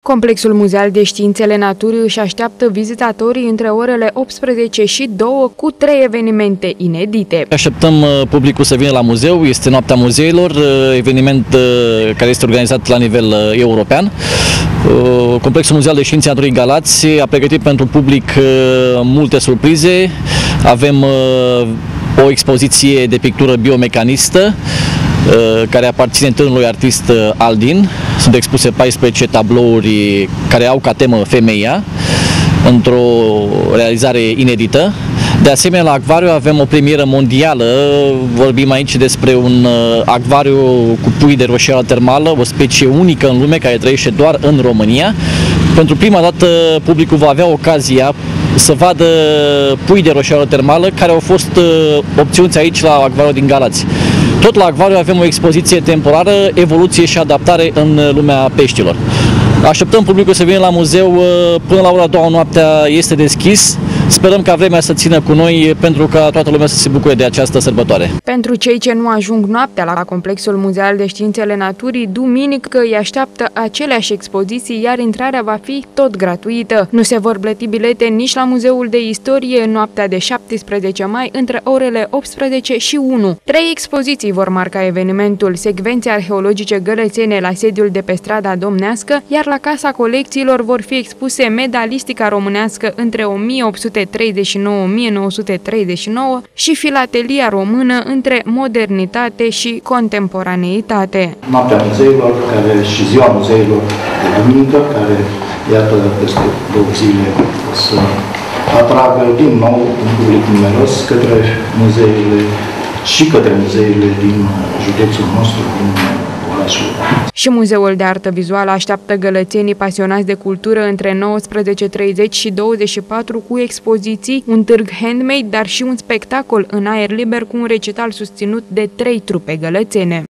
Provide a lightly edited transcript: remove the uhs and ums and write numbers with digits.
Complexul Muzeal de Științele Naturii își așteaptă vizitatorii între orele 18 și 2 cu 3 evenimente inedite. Așteptăm publicul să vină la muzeu, este Noaptea Muzeilor, eveniment care este organizat la nivel european. Complexul Muzeal de Științe Naturii Galați a pregătit pentru public multe surprize. Avem o expoziție de pictură biomecanistă care aparține tânărului artist Aldin. Sunt expuse 14 tablouri care au ca temă femeia, într-o realizare inedită. De asemenea, la acvariu avem o premieră mondială. Vorbim aici despre un acvariu cu pui de roșială termală, o specie unică în lume care trăiește doar în România. Pentru prima dată publicul va avea ocazia să vadă pui de roșială termală care au fost obținuți aici la acvariul din Galați. Tot la acvariu avem o expoziție temporară, evoluție și adaptare în lumea peștilor. Așteptăm publicul să vină la muzeu până la ora 2 noaptea, este deschis. Sperăm ca vremea să țină cu noi pentru ca toată lumea să se bucure de această sărbătoare. Pentru cei ce nu ajung noaptea la Complexul Muzeal de Științele Naturii, duminică îi așteaptă aceleași expoziții, iar intrarea va fi tot gratuită. Nu se vor plăti bilete nici la Muzeul de Istorie în noaptea de 17 mai între orele 18 și 1. 3 expoziții vor marca evenimentul: secvențe arheologice gălățene la sediul de pe strada Domnească, iar la Casa Colecțiilor vor fi expuse medalistica românească între 1839-1939 și filatelia română între modernitate și contemporaneitate. Noaptea muzeilor și ziua muzeilor de duminică, care, iată, peste 2 zile o să atragă din nou un public numeros către muzeile și către muzeile din județul nostru, din orașul. Și Muzeul de Artă Vizuală așteaptă gălățenii pasionați de cultură între 19:30 și 24 cu expoziții, un târg handmade, dar și un spectacol în aer liber cu un recital susținut de 3 trupe gălățene.